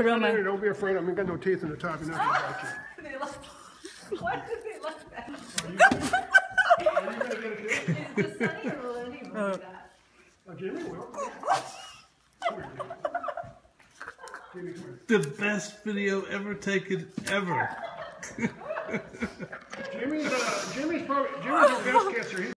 Put it on my... Don't be afraid. I mean, got no teeth in the top. You're not going to bite you. They look... Why did they look that? Are you going to get it too? Is the Sunny or Lily do that? Jimmy will. Jimmy, come The best video ever taken ever. Jimmy's our best kisser.